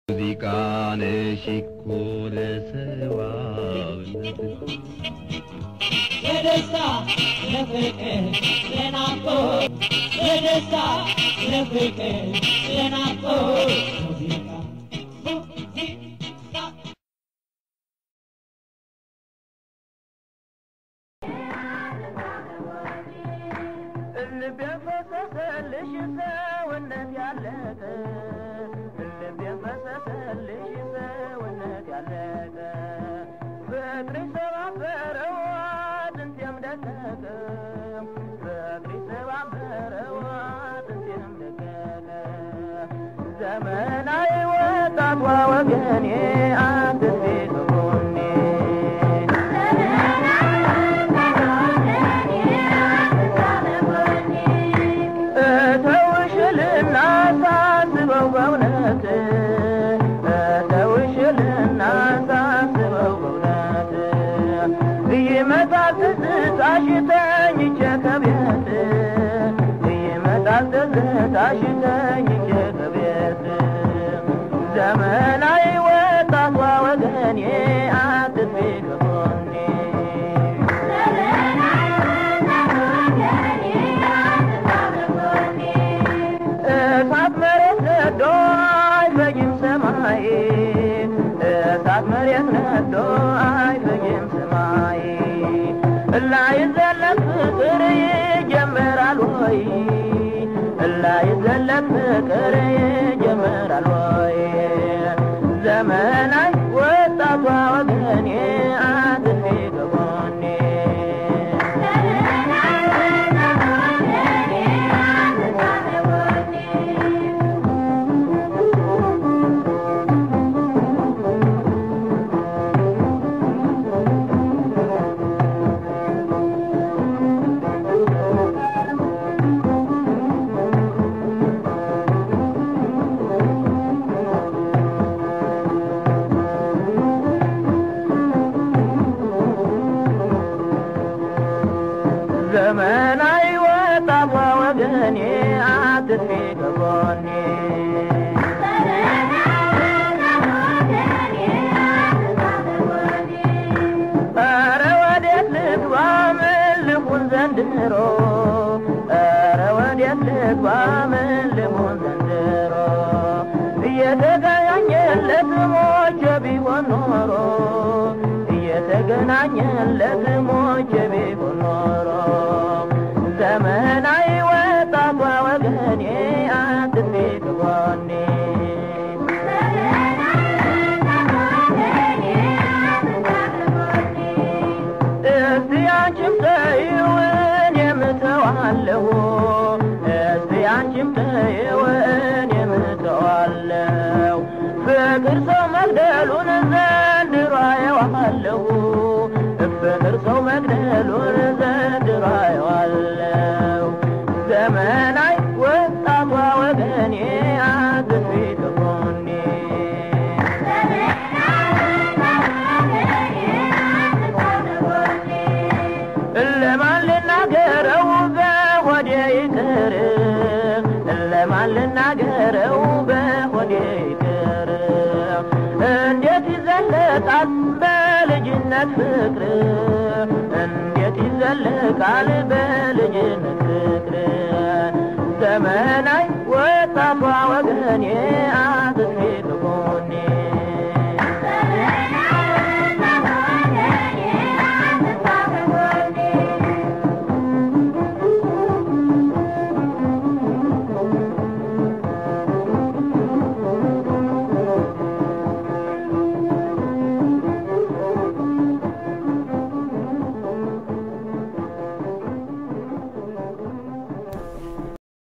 ሙዚቃን ሽኮለ ሰዋብነት የደስታ ለፍቅር ለናፍቆት የደስታ ለፍቅር ለናፍቆት ሙዚቃ ልቤ ፈሰሰልሽ ሰውነት ያለቀ ልቤ ፈሰሰልሽ ሰውነት ያለቀ ፍቅርሽ ሰባበረው አጥንቴም ደቀቀ ፍቅርሽ ሰባበረው አጥንቴም ደቀቀ ዘመናዊ ወጣቷ ወገኔ አትጥፊ ከጎኔ ዘመናዊ ወጣቷ ወገኔ አትጥፊ ከጎኔ እሳት መሬት ነዶ አይፈጅም ሰማይ እሳት መሬት ነዶ አይፈጅም ሰማይ ላይዘለቅ ፍቅር ይጀምራል ወይ ላይዘለቅ ፍቅር ይጀምራል ወይ ዘመናዊ ወጣቷ ወገኔ አትጥፊ ከጎኔ ዘመናዊ ወጣቷ ወገኔ አትጥፊ ከጎኔ ኧረ ወዴት ልግባ ምን ልሁን ዘንድሮ ኧረ ወዴት ልግባ ምን ልሁን ዘንድሮ እየተገናኘለት ሞቼ ቢሆን ኖሮ እየተገናኘለት ሞቼ ቢሆን ኖሮ ዘመናዊ ወጣቷ ወገኔ አትጥፊ ከጎኔ እስቲ አንቺም ተይው እኔም እተዋለሁ እስቲ አንቺም ተይው እኔም እተዋለሁ ፍቅር ሰው መግደሉን ዘንድሮ አየዋለሁ ፍቅር ሰው መግደሉን ዘንድሮ አየዋለሁ ዘመናዊ ወጣቷ ወገኔ አትጥፊ ከጎኔ ለማን ልናገረው በሆዴ ይቅር ለማን ልናገረው በሆዴ ይቅር እንዴት ይዘለቃል በልጅነት ፍቅር እንዴት ይዘለቃል በልጅነት ፍቅር ዘመናዊ ወጣቷ ወገኔ